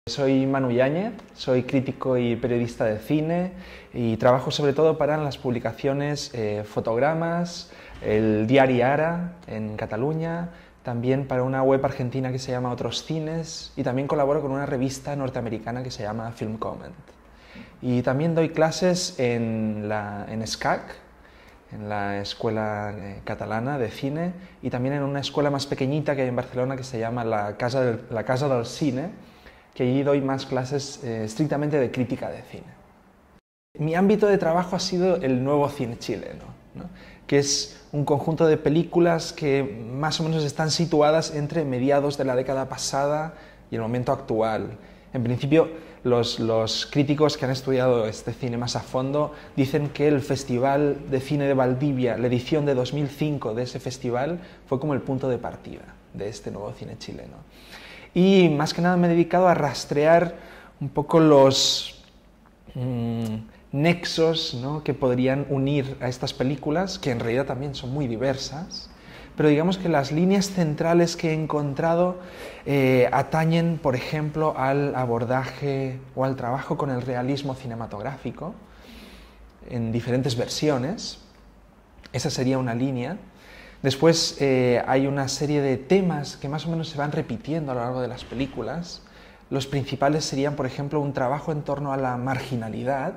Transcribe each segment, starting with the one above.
Soy Manu Yáñez, soy crítico y periodista de cine y trabajo sobre todo para las publicaciones Fotogramas, el diari Ara en Cataluña, también para una web argentina que se llama Otros Cines y también colaboro con una revista norteamericana que se llama Film Comment. Y también doy clases en SCAC, en la Escuela Catalana de Cine, y también en una escuela más pequeñita que hay en Barcelona que se llama la Casa del Cine, que allí doy más clases estrictamente de crítica de cine. Mi ámbito de trabajo ha sido el nuevo cine chileno, ¿no? Que es un conjunto de películas que más o menos están situadas entre mediados de la década pasada y el momento actual. En principio, los críticos que han estudiado este cine más a fondo dicen que el Festival de Cine de Valdivia, la edición de 2005 de ese festival, fue como el punto de partida de este nuevo cine chileno. Y más que nada me he dedicado a rastrear un poco los nexos, ¿no?, que podrían unir a estas películas, que en realidad también son muy diversas, pero digamos que las líneas centrales que he encontrado atañen, por ejemplo, al abordaje o al trabajo con el realismo cinematográfico en diferentes versiones. Esa sería una línea. Después hay una serie de temas que más o menos se van repitiendo a lo largo de las películas. Los principales serían, por ejemplo, un trabajo en torno a la marginalidad.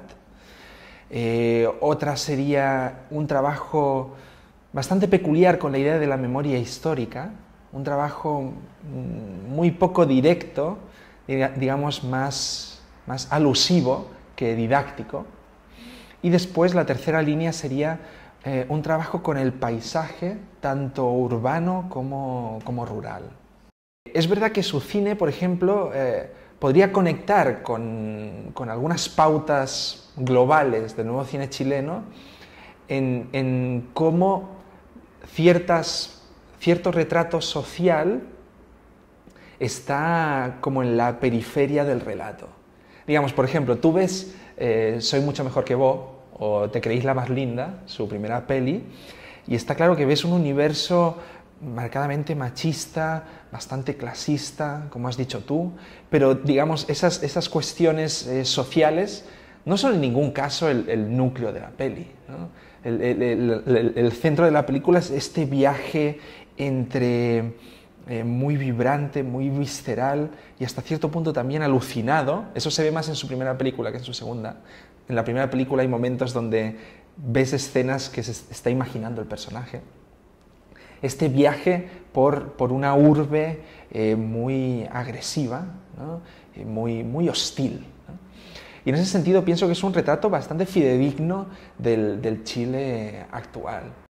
Otra sería un trabajo bastante peculiar con la idea de la memoria histórica, un trabajo muy poco directo, digamos más alusivo que didáctico. Y después la tercera línea sería un trabajo con el paisaje, tanto urbano como rural. Es verdad que su cine, por ejemplo, podría conectar con algunas pautas globales del nuevo cine chileno en cómo cierto retrato social está como en la periferia del relato. Digamos, por ejemplo, tú ves Soy mucho mejor que vos, o Te creéis la más linda, su primera peli, y está claro que ves un universo marcadamente machista, bastante clasista, como has dicho tú, pero digamos, esas cuestiones sociales no son en ningún caso el núcleo de la peli, ¿no? El centro de la película es este viaje entre muy vibrante, muy visceral y hasta cierto punto también alucinado. Eso se ve más en su primera película que en su segunda. En la primera película hay momentos donde ves escenas que se está imaginando el personaje. Este viaje por una urbe muy agresiva, ¿no?, muy hostil, ¿no? Y en ese sentido pienso que es un retrato bastante fidedigno del Chile actual.